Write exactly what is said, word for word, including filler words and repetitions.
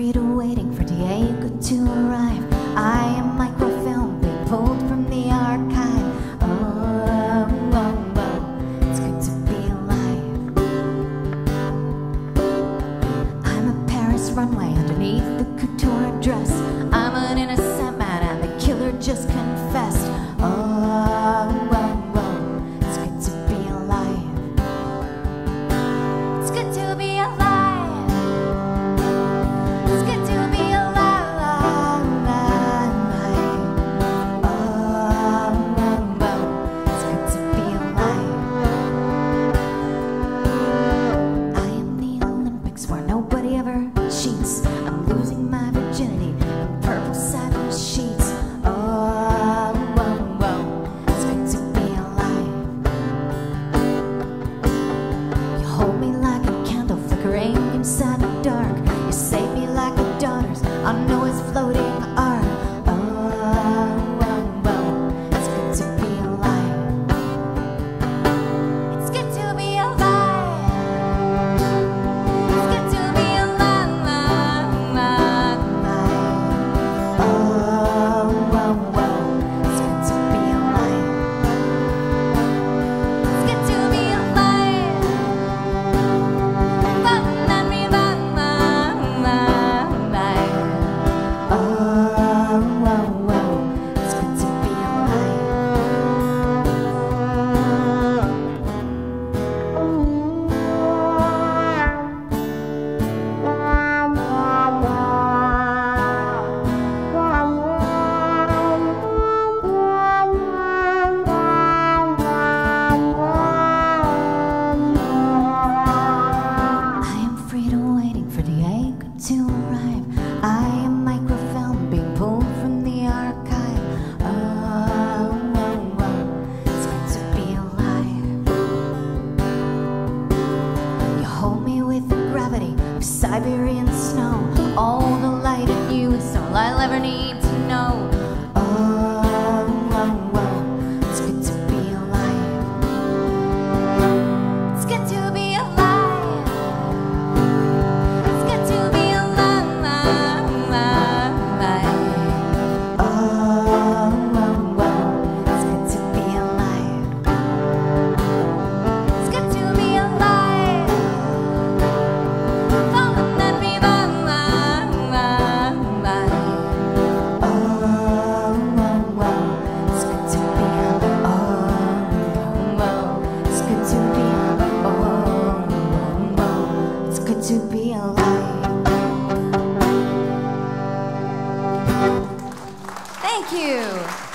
freedom waiting for Diego to arrive. I am microfilm being pulled from the archive. Oh, oh, oh, it's good to be alive. I'm a Paris runway underneath the couture dress. I'm an innocent man and the killer just confessed. Oh, oh, oh, it's good to be alive. It's good to be alive. Sheets. I'm losing my virginity in purple satin sheets. Oh, whoa, whoa, it's good to be alive. You hold me like a candle flickering inside the dark. You save me like a daughter's on Noah's floating ark. Oh, whoa, whoa, it's good to be alive. It's good to be alive. To arrive, I am microfilm being pulled from the archive. Oh, oh, oh, it's good to be alive. You hold me with the gravity of Siberian snow. All the light in you is all I'll ever need to know. Oh, oh, oh, it's good to be alive. It's good to be alive. To be alive. Thank you.